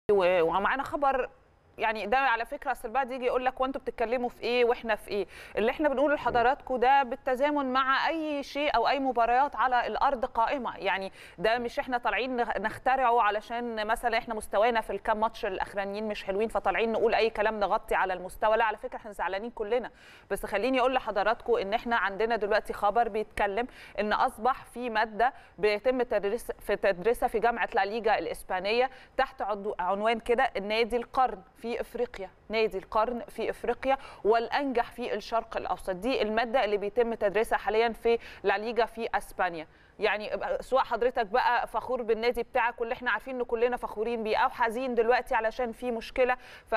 ومعانا خبر يعني ده على فكره. اصل بعد يجي يقول لك وانتوا بتتكلموا في ايه واحنا في ايه. اللي احنا بنقوله لحضراتكم ده بالتزامن مع اي شيء او اي مباريات على الارض قائمه. يعني ده مش احنا طالعين نخترعه علشان مثلا احنا مستوانا في الكام ماتش الاخرانيين مش حلوين فطالعين نقول اي كلام نغطي على المستوى. لا، على فكره احنا زعلانين كلنا. بس خليني اقول لحضراتكم ان احنا عندنا دلوقتي خبر بيتكلم ان اصبح في ماده بيتم تدريسها في جامعه لا ليجا الاسبانيه تحت عنوان كده النادي القرن في افريقيا. نادي القرن في افريقيا والانجح في الشرق الاوسط. دي الماده اللي بيتم تدريسها حاليا في لا ليجا في اسبانيا. يعني سواء حضرتك بقى فخور بالنادي بتاعك واللي احنا عارفين ان كلنا فخورين بيه، او حزين دلوقتي علشان في مشكله،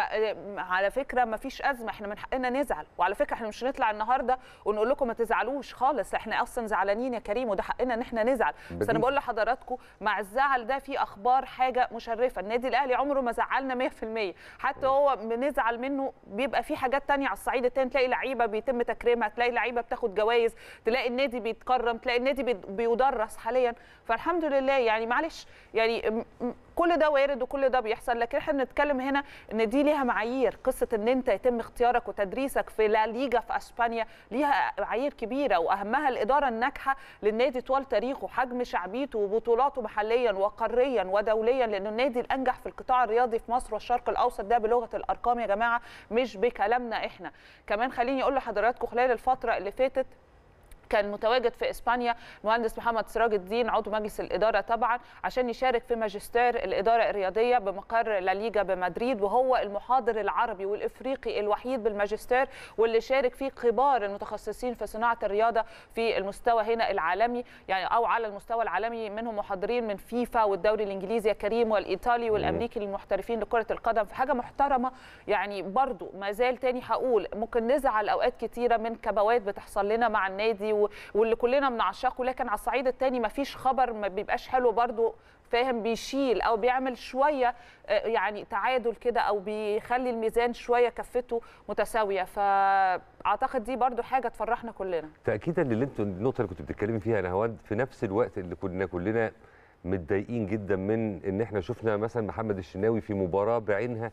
فعلى فكره ما فيش ازمه، احنا من حقنا نزعل. وعلى فكره احنا مش هنطلع النهارده ونقول لكم ما تزعلوش خالص، احنا اصلا زعلانين يا كريم وده حقنا ان احنا نزعل. بس انا بقول لحضراتكم مع الزعل ده في اخبار حاجه مشرفه. النادي الاهلي عمره ما زعلنا 100%، حتى هو بنزعل منه بيبقى في حاجات ثانيه على الصعيد الثاني. تلاقي لعيبه بيتم تكريمها، تلاقي لعيبه بتاخد جوائز، تلاقي النادي بيتكرم، تلاقي النادي بيدرس حاليا. فالحمد لله يعني معلش يعني كل ده وارد وكل ده بيحصل. لكن احنا بنتكلم هنا ان دي ليها معايير. قصه ان انت يتم اختيارك وتدريسك في لا ليجا في اسبانيا ليها معايير كبيره، واهمها الاداره الناجحه للنادي طوال تاريخه، حجم شعبيته وبطولاته محليا وقاريا ودوليا، لانه النادي الانجح في القطاع الرياضي في مصر والشرق الاوسط. ده بلغه الارقام يا جماعه مش بكلامنا احنا. كمان خليني اقول لحضراتكم خلال الفتره اللي فاتت كان متواجد في اسبانيا المهندس محمد سراج الدين عضو مجلس الاداره طبعا عشان يشارك في ماجستير الاداره الرياضيه بمقر لا ليجا بمدريد، وهو المحاضر العربي والافريقي الوحيد بالماجستير واللي شارك فيه كبار المتخصصين في صناعه الرياضه في المستوى هنا العالمي يعني او على المستوى العالمي، منهم محاضرين من فيفا والدوري الانجليزي يا كريم والايطالي والامريكي للمحترفين لكره القدم. في حاجه محترمه يعني. برضو ما زال تاني هقول ممكن نزعل اوقات كتيره من كبوات بتحصل لنا مع النادي واللي كلنا بنعشقه، لكن على الصعيد الثاني ما فيش خبر ما بيبقاش حلو برضو، فاهم، بيشيل او بيعمل شويه يعني تعادل كده او بيخلي الميزان شويه كفته متساويه. فاعتقد دي برضو حاجه تفرحنا كلنا. تاكيدا النقطه اللي كنت بتتكلمي فيها نهاوند، في نفس الوقت اللي كنا كلنا متضايقين جدا من ان احنا شفنا مثلا محمد الشناوي في مباراه بعينها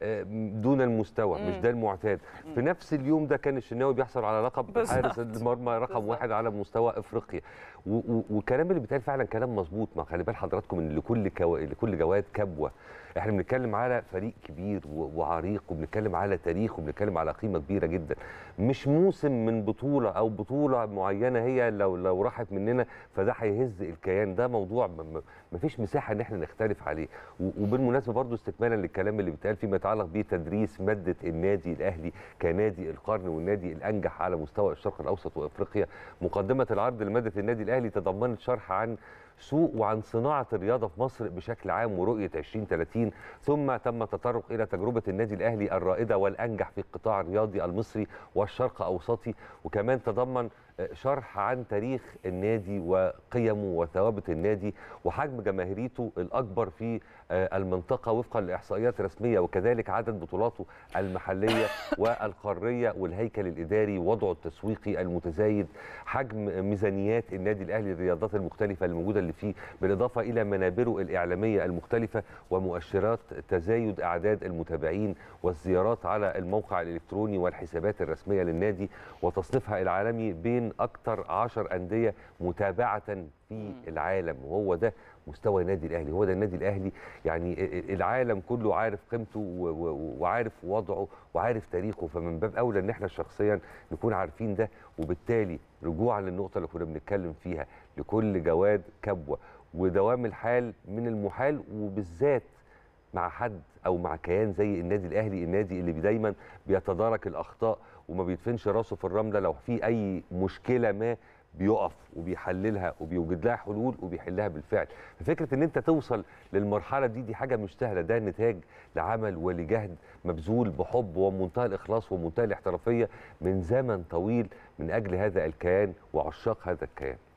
دون المستوى، مش ده المعتاد. في نفس اليوم ده كان الشناوي بيحصل على لقب حارس المرمى رقم 1 على مستوى افريقيا. والكلام اللي بيتقال فعلا كلام مظبوط. ما خلي بال حضراتكم ان لكل جواد كبوه. احنا بنتكلم على فريق كبير وعريق، وبنتكلم على تاريخ، وبنتكلم على قيمه كبيره جدا. مش موسم من بطوله او بطوله معينه هي لو راحت مننا فده هيهز الكيان. ده موضوع ما فيش مساحه ان احنا نختلف عليه. وبالمناسبه برضو استكمالا للكلام اللي بيتقال فيما يتعلق بتدريس ماده النادي الاهلي كنادي القرن والنادي الانجح على مستوى الشرق الاوسط وافريقيا، مقدمه العرض لماده النادي الاهلي تضمنت شرح عن سوق وعن صناعة الرياضة في مصر بشكل عام ورؤية 2030، ثم تم التطرق إلى تجربة النادي الأهلي الرائدة والأنجح في القطاع الرياضي المصري والشرق أوسطي، وكمان تضمن شرح عن تاريخ النادي وقيمه وثوابت النادي وحجم جماهيريته الأكبر في المنطقة وفقا لإحصائيات رسمية، وكذلك عدد بطولاته المحلية والقارية والهيكل الإداري ووضعه التسويقي المتزايد، حجم ميزانيات النادي الأهلي للرياضات المختلفة الموجودة اللي فيه، بالإضافة إلى منابره الإعلامية المختلفة ومؤشرات تزايد أعداد المتابعين والزيارات على الموقع الإلكتروني والحسابات الرسمية للنادي وتصنيفها العالمي بين أكثر 10 أندية متابعة في العالم. وهو ده مستوى النادي الأهلي، هو ده النادي الأهلي. يعني العالم كله عارف قيمته وعارف وضعه وعارف تاريخه، فمن باب أولى إن احنا شخصيا نكون عارفين ده. وبالتالي رجوعا للنقطة اللي كنا بنتكلم فيها، لكل جواد كبوة، ودوام الحال من المحال، وبالذات مع حد او مع كيان زي النادي الاهلي، النادي اللي دايما بيتدارك الاخطاء وما بيدفنش راسه في الرمله. لو في اي مشكله ما بيقف وبيحللها وبيوجد لها حلول وبيحلها بالفعل. ففكره ان انت توصل للمرحله دي حاجه مش سهله، ده نتاج لعمل ولجهد مبذول بحب ومنتهى الاخلاص ومنتهى الاحترافيه من زمن طويل من اجل هذا الكيان وعشاق هذا الكيان.